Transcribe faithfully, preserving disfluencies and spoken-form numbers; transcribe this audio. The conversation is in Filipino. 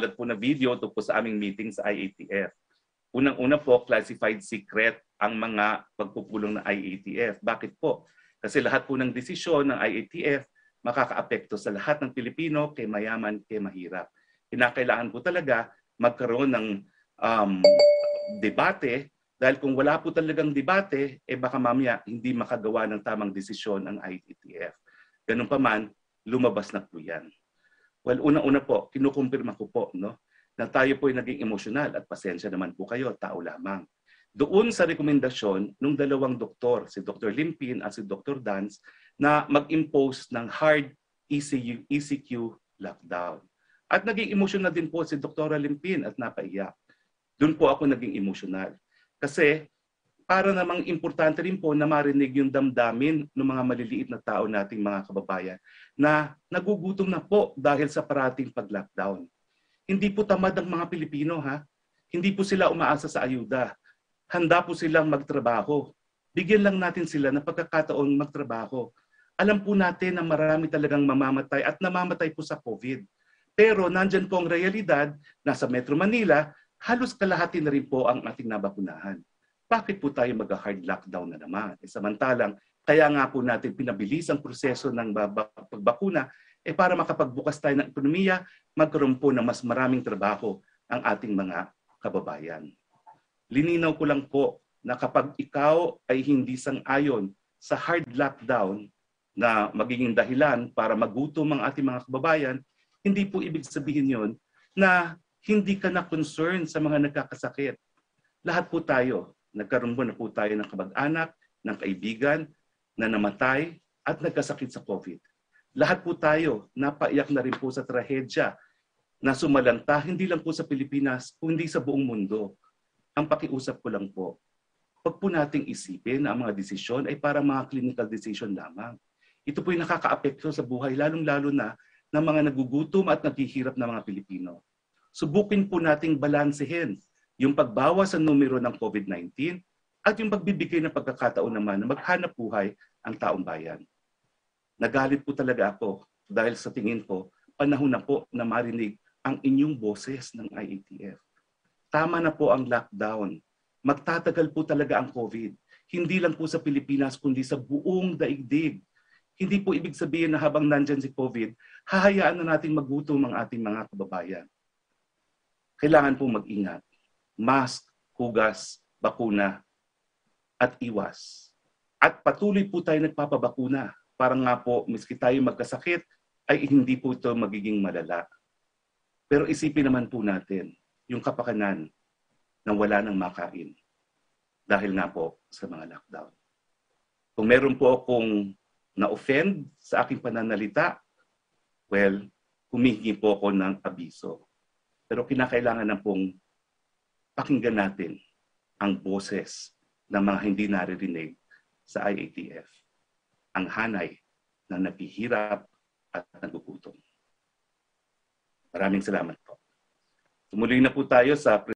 kumakalat po na video tungkol sa aming meeting sa I A T F. Unang-una po, classified secret ang mga pagpupulong ng I A T F. Bakit po? Kasi lahat po ng desisyon ng I A T F makakaapekto sa lahat ng Pilipino, kay mayaman, kay mahirap. Kinakailangan po talaga magkaroon ng um, debate, dahil kung wala po talagang debate, eh baka mamaya hindi makagawa ng tamang desisyon ang I A T F. Ganun pa man, lumabas na po yan. Well, una-una po, kinukumpirma ko po no, na tayo po ay naging emosyonal at pasensya naman po kayo, tao lamang. Doon sa rekomendasyon ng dalawang doktor, si Doctor Limpin at si Doctor Dance, na mag-impose ng hard E C U, E C Q lockdown. At naging emosyonal din po si Doctor Limpin at napaiyak. Doon po ako naging emosyonal. Kasi para namang importante rin po na marinig yung damdamin ng mga maliliit na tao nating mga kababayan na nagugutom na po dahil sa parating pag-lockdown. Hindi po tamad ang mga Pilipino, ha? Hindi po sila umaasa sa ayuda. Handa po silang magtrabaho. Bigyan lang natin sila ng pagkakataon magtrabaho. Alam po natin na marami talagang mamamatay at namamatay po sa COVID. Pero nandyan po ang realidad na sa Metro Manila, halos kalahati na rin po ang ating nabakunahan. Bakit po tayo mag-hard lockdown na naman? E samantalang, kaya nga po natin pinabilis ang proseso ng pagbakuna eh para makapagbukas tayo ng ekonomiya, magkaroon po ng mas maraming trabaho ang ating mga kababayan. Lininaw ko lang po na kapag ikaw ay hindi sang-ayon sa hard lockdown na magiging dahilan para magutom ang ating mga kababayan, hindi po ibig sabihin yon na hindi ka na concerned sa mga nagkakasakit. Lahat po tayo, nagkaroon po na po tayo ng kamag-anak, ng kaibigan na namatay at nagkasakit sa COVID. Lahat po tayo napaiyak na rin po sa trahedya na sumalanta hindi lang po sa Pilipinas, kundi sa buong mundo. Ang pakiusap ko lang po, pag po nating isipin na ang mga desisyon ay para mga clinical decision lamang. Ito po yung nakakaapekto sa buhay, lalong-lalo na ng mga nagugutom at naghihirap na mga Pilipino. Subukin po nating balansehin yung pagbawas sa numero ng COVID nineteen at yung pagbibigay ng pagkakataon naman na maghanap buhay ang taong bayan. Nagalit po talaga ako dahil sa tingin ko, panahon na po na marinig ang inyong boses ng I A T F. Tama na po ang lockdown. Magtatagal po talaga ang COVID. Hindi lang po sa Pilipinas, kundi sa buong daigdig. Hindi po ibig sabihin na habang nandyan si COVID, hahayaan na natin magutom ang ating mga kababayan. Kailangan po mag-ingat. Mask, hugas, bakuna, at iwas. At patuloy po tayo nagpapabakuna. Para nga po, miski tayo magkasakit, ay hindi po ito magiging malala. Pero isipin naman po natin, yung kapakanan ng wala nang makain dahil nga po sa mga lockdown. Kung meron po akong na-offend sa aking pananalita, well, humingi po ako ng abiso. Pero kinakailangan na pong pakinggan natin ang boses ng mga hindi naririnig sa I A T F. Ang hanay na naghihirap at nagugutom. Maraming salamat po. Tumuloy na po tayo sa